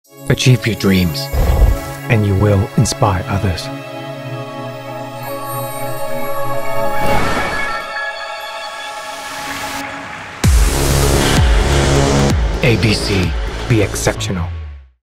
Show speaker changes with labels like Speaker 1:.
Speaker 1: Achieve your dreams, and you will inspire others. ABC, be exceptional.